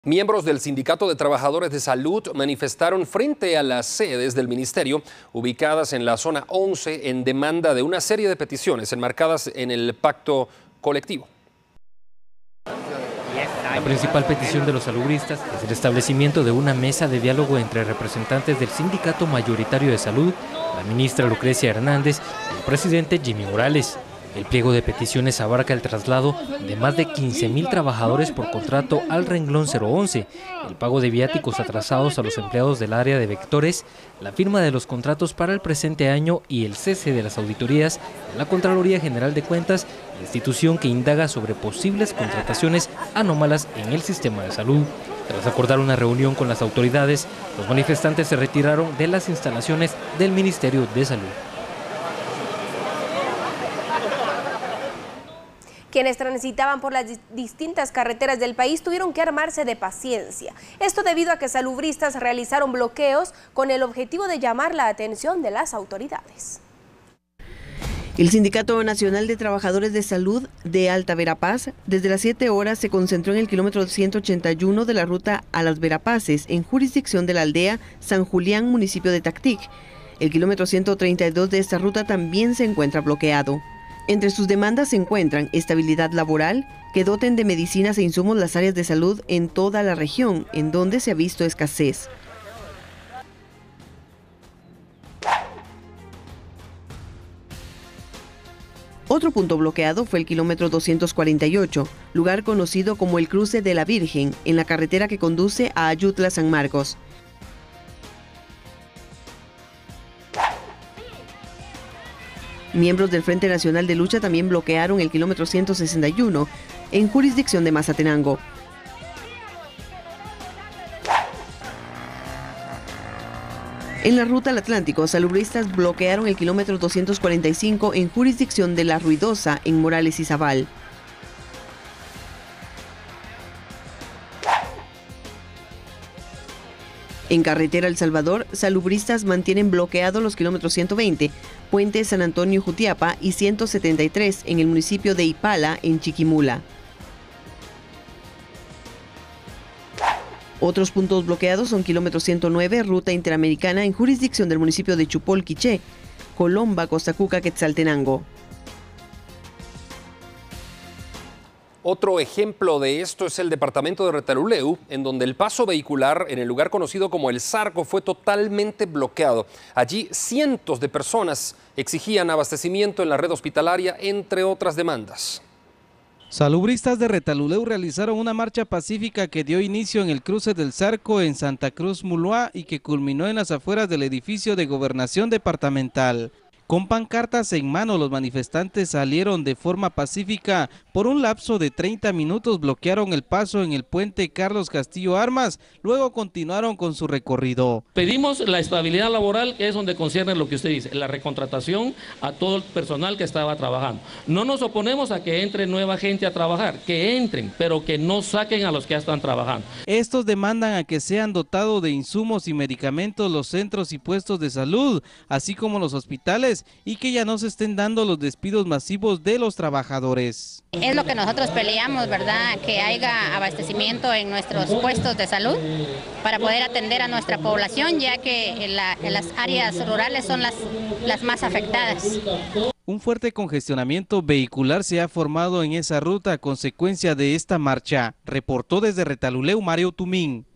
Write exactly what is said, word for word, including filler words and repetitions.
Miembros del Sindicato de Trabajadores de Salud manifestaron frente a las sedes del ministerio ubicadas en la zona once en demanda de una serie de peticiones enmarcadas en el pacto colectivo. La principal petición de los salubristas es el establecimiento de una mesa de diálogo entre representantes del Sindicato Mayoritario de Salud, la ministra Lucrecia Hernández y el presidente Jimmy Morales. El pliego de peticiones abarca el traslado de más de quince mil trabajadores por contrato al renglón cero once, el pago de viáticos atrasados a los empleados del área de vectores, la firma de los contratos para el presente año y el cese de las auditorías en la Contraloría General de Cuentas, institución que indaga sobre posibles contrataciones anómalas en el sistema de salud. Tras acordar una reunión con las autoridades, los manifestantes se retiraron de las instalaciones del Ministerio de Salud. Quienes transitaban por las distintas carreteras del país tuvieron que armarse de paciencia. Esto debido a que salubristas realizaron bloqueos con el objetivo de llamar la atención de las autoridades. El Sindicato Nacional de Trabajadores de Salud de Alta Verapaz desde las siete horas se concentró en el kilómetro ciento ochenta y uno de la ruta a Las Verapaces, en jurisdicción de la aldea San Julián, municipio de Tactic. El kilómetro ciento treinta y dos de esta ruta también se encuentra bloqueado. Entre sus demandas se encuentran estabilidad laboral, que doten de medicinas e insumos las áreas de salud en toda la región, en donde se ha visto escasez. Otro punto bloqueado fue el kilómetro doscientos cuarenta y ocho, lugar conocido como el Cruce de la Virgen, en la carretera que conduce a Ayutla San Marcos. Miembros del Frente Nacional de Lucha también bloquearon el kilómetro ciento sesenta y uno en jurisdicción de Mazatenango. En la ruta al Atlántico, salubristas bloquearon el kilómetro doscientos cuarenta y cinco en jurisdicción de La Ruidosa, en Morales y Zabal. En carretera El Salvador, salubristas mantienen bloqueados los kilómetros ciento veinte, Puente San Antonio-Jutiapa y ciento setenta y tres en el municipio de Ipala, en Chiquimula. Otros puntos bloqueados son kilómetro ciento nueve, ruta interamericana en jurisdicción del municipio de Chupol, Quiché, Colomba, Costa Cuca, Quetzaltenango. Otro ejemplo de esto es el departamento de Retaluleu, en donde el paso vehicular en el lugar conocido como El Zarco fue totalmente bloqueado. Allí cientos de personas exigían abastecimiento en la red hospitalaria, entre otras demandas. Salubristas de Retaluleu realizaron una marcha pacífica que dio inicio en el cruce del Zarco en Santa Cruz Mulua y que culminó en las afueras del edificio de Gobernación Departamental. Con pancartas en mano, los manifestantes salieron de forma pacífica. Por un lapso de treinta minutos bloquearon el paso en el puente Carlos Castillo Armas, luego continuaron con su recorrido. Pedimos la estabilidad laboral, que es donde concierne lo que usted dice, la recontratación a todo el personal que estaba trabajando. No nos oponemos a que entre nueva gente a trabajar, que entren, pero que no saquen a los que ya están trabajando. Estos demandan a que sean dotados de insumos y medicamentos los centros y puestos de salud, así como los hospitales, y que ya no se estén dando los despidos masivos de los trabajadores. Es lo que nosotros peleamos, ¿verdad? Que haya abastecimiento en nuestros puestos de salud para poder atender a nuestra población, ya que en, la, en las áreas rurales son las, las más afectadas. Un fuerte congestionamiento vehicular se ha formado en esa ruta a consecuencia de esta marcha, reportó desde Retaluleu Mario Tumín.